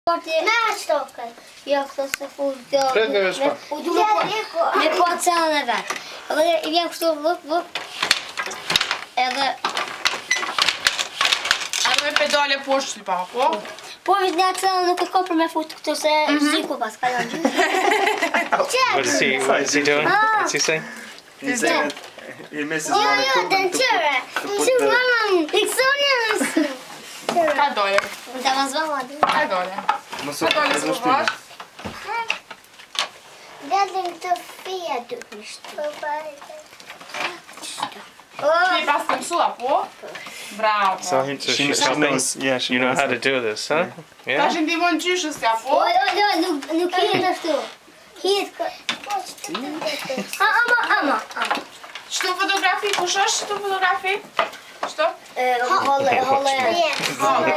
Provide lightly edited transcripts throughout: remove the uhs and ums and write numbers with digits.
Nash tokë. Jo, këto se full kjo. Pret me vesh pa. U du me po cenën e vet. Edhe I vjen kështu vëp. Edhe me pedale poshtë pa, po? po vetë nga cenën nuk e ka për me fut këtu se ziku pas ka janë. What is he doing? What's he saying? He said he misses one Jo, equipment den qëre. Që mamam, Iksonja Ka dole. Unë ta mazvama aty. Ka dole. Mos Ka dole s'po vash. Dalim të fija dukishtë. Ti pas të mësua, po? Bravo. So she's helping. Yeah, she You know knows how to it. do this, huh? Ta Yeah. që ndihmon gjyshës ja, po? Jo, nuk hihet ashtu. Hihet. Ama. Çto fotografi, kush është çto fotografi? Çto? Holle.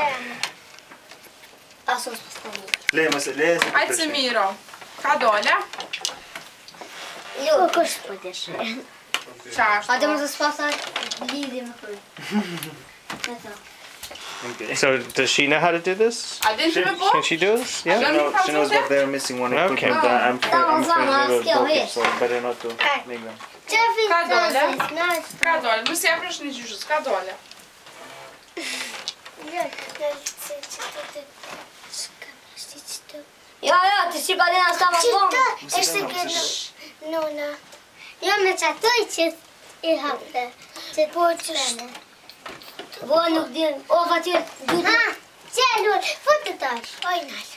Asos postani. ليه Hajtë se miro. Ka dole? Jo, kush po desh. Qa është? A dhe më të spasa lidhje me kërë. Me ta. Okay. So does she know how to do this? A din që me po? Can she do this? Yeah. She knows what they're missing one Okay. equipment that I'm afraid they will skill, broke it, yes. so better not to make them. Që Ka dole? fitë Nash. Ka dole. Mos ja presh një gjyshës, ka dole. Jo, ti si ka dena sta më Qëtë, bon. është që nuna. Jo me qatoj që I hapte. Që po qënë. Bo nuk din. O, fatir, du të... Ha, qëllur, futë tash. Oj, nalë.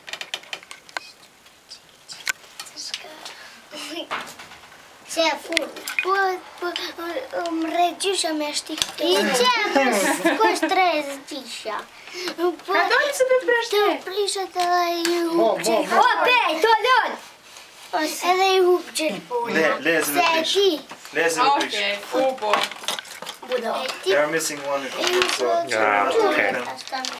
Që full. Po, më regjysha me shtikë. I që, kosh 3 gjysha. Ka dole se me presh Të të. prishat edhe I hupë O, pej, to lën. Edhe I hupë gjelbona. Lez Se me e ti. Lez me Okej, po po. E ti. They're missing one equipment, so Ah, okay. Asta